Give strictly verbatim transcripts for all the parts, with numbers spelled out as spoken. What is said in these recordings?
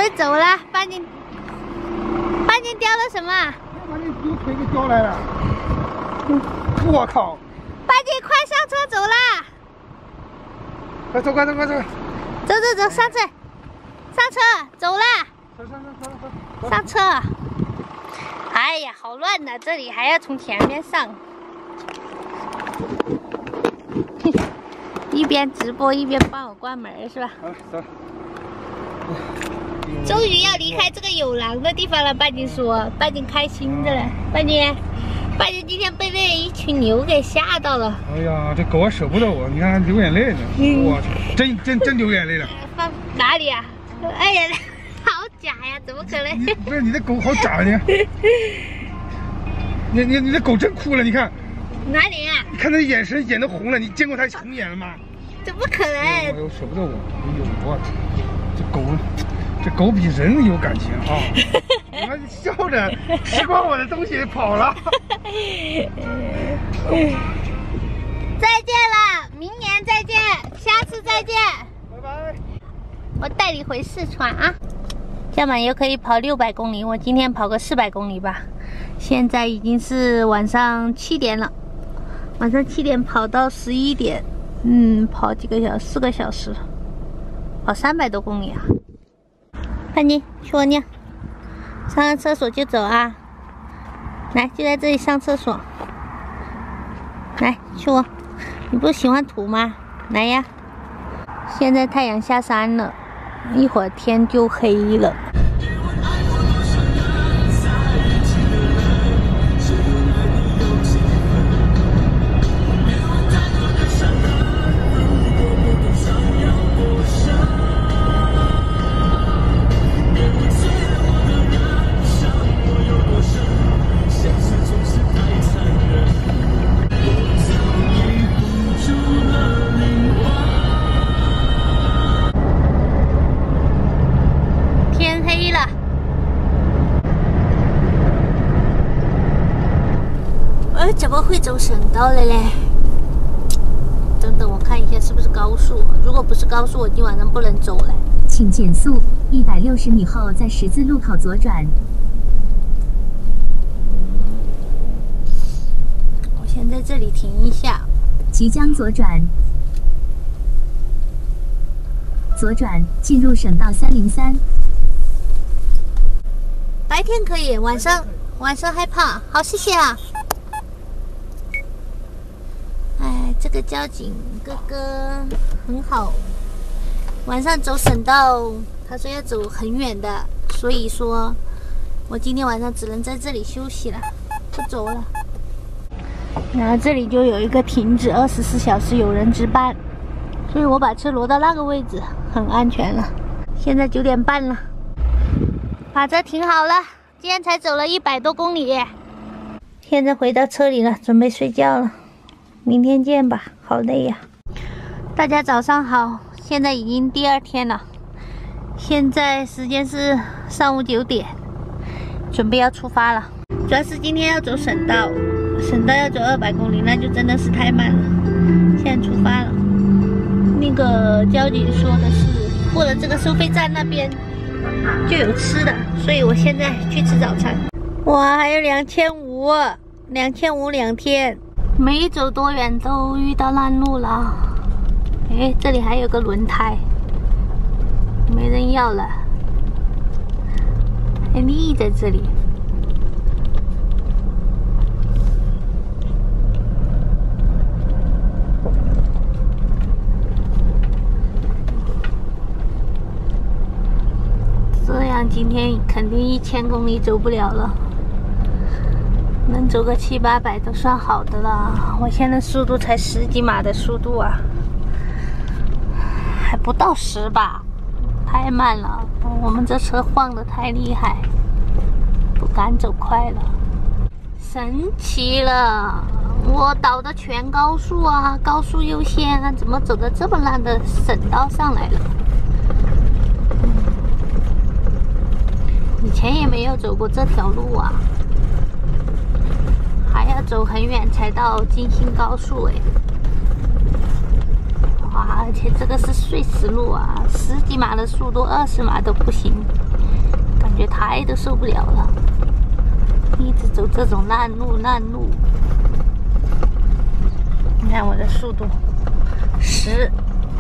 备走了，半斤，半斤叼了什么？ 把你丢腿给叼来了！我靠！ 半斤，快上车走啦！ 快走，快走，快走！ 走走走，上车，上车，走啦！ 上上上上上！ 上车！哎呀，好乱呐、啊！这里还要从前面上。一边直播一边帮我关门是吧？ 好了，走。 终于要离开这个有狼的地方了，半斤说，半斤开心着了。半斤，半斤今天被那一群牛给吓到了。 哎呀，这狗还舍不得我，你看还流眼泪呢。 嗯、 我真真真流眼泪了。 放哪里啊？哎呀，好假呀！怎么可能？ 你不是你的狗好假呢？你你你的狗真哭了，你看。 哪里啊？ 你看它眼神眼都红了，你见过它红眼了吗？ 怎么可能？ 哎呦，舍不得我，哎呦我，这狗，这狗比人有感情啊！你看笑着吃光我的东西跑了。 再见了，明年再见，下次再见， 拜拜。 我带你回四川啊！加满油可以跑六百公里，我今天跑个四百公里吧。现在已经是晚上七点了。晚上七点跑到十一点，嗯，跑几个小时？四个小时，跑三百多公里啊！半斤，去我尿，上完厕所就走啊！来，就在这里上厕所。来，去我，你不是喜欢土吗？来呀！现在太阳下山了，一会儿天就黑了。怎么会走省道了嘞？等等，我看一下是不是高速。如果不是高速，我今晚上不能走了。 请减速，一百六十米后在十字路口左转。 我先在这里停一下。 即将左转，左转进入省道三零三。 白天可以，晚上晚上害怕。好，谢谢啊。这个交警哥哥很好，晚上走省道，他说要走很远的，所以说我今天晚上只能在这里休息了，不走了。然后这里就有一个停止，二十四小时有人值班，所以我把车挪到那个位置，很安全了。现在九点半了，把车停好了，今天才走了一百多公里，现在回到车里了，准备睡觉了。明天见吧，好累呀！大家早上好，现在已经第二天了，现在时间是上午九点，准备要出发了。主要是今天要走省道，省道要走二百公里，那就真的是太慢了。现在出发了，那个交警说的是过了这个收费站那边就有吃的，所以我现在去吃早餐。哇，还有两千五，两千五两天。没走多远都遇到烂路了，哎，这里还有个轮胎，没人要了，还立在这里。这样今天肯定一千公里走不了了。能走个七八百都算好的了，我现在速度才十几码的速度啊，还不到十吧，太慢了。我们这车晃得太厉害，不敢走快了。神奇了，我导的全高速啊，高速优先啊，怎么走的这么烂的省道上来了？以前也没有走过这条路啊。还要走很远才到京新高速哎，哇！而且这个是碎石路啊，十几码的速度，二十码都不行。 觉抬都受不了了，一直走这种烂路烂路。你看我的速度，十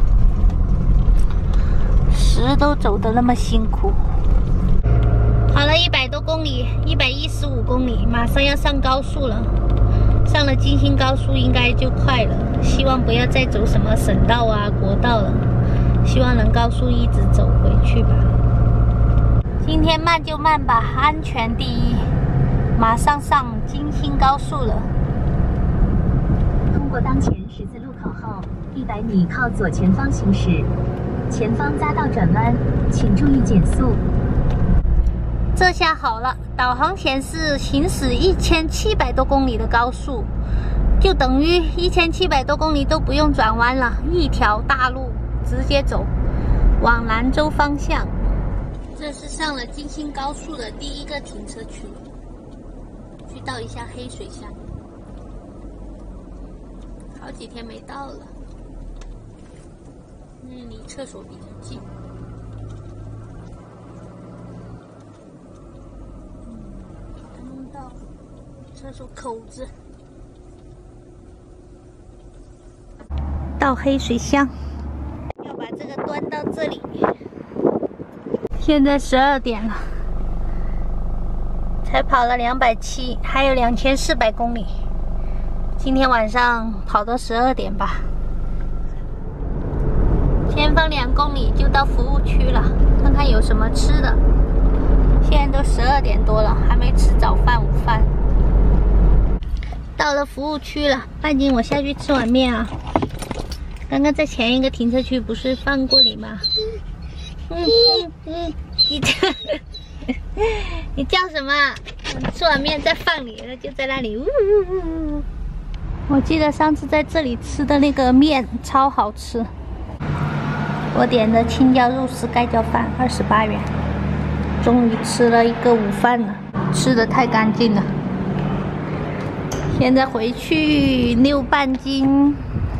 十都走得那么辛苦。跑了一百多公里，一百一十五公里，马上要上高速了。上了京新高速应该就快了，希望不要再走什么省道啊、国道了，希望能高速一直走回去吧。今天慢就慢吧，安全第一。马上上京新高速了。 通过当前十字路口后，一百米靠左前方行驶，前方匝道转弯，请注意减速。 这下好了，导航显示行驶一千七百多公里的高速，就等于一千七百多公里都不用转弯了，一条大路直接走，往兰州方向。这是上了京新高速的第一个停车区，去倒一下黑水乡，好几天没到了，因为离厕所比较近。到厕所口子，到黑水乡，要把这个端到这里。现在十二点了，才跑了两百七，还有两千四百公里。今天晚上跑到十二点吧。前方两公里就到服务区了，看看有什么吃的。现在都十二点多了，还没吃早饭、午饭。到了服务区了，半斤，我下去吃碗面啊。刚刚在前一个停车区不是放过你吗？嗯嗯嗯，你叫你叫什么？吃碗面再放你，就在那里呜呜呜呜。我记得上次在这里吃的那个面超好吃。我点的青椒肉丝盖浇饭，二十八元。终于吃了一个午饭了，吃的太干净了。现在回去溜半斤，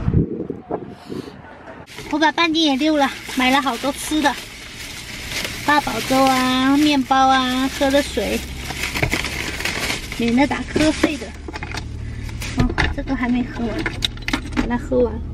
我把半斤也溜了，买了好多吃的，八宝粥啊、面包啊、喝的水，免得打瞌睡的。哦，这个还没喝完，把它喝完。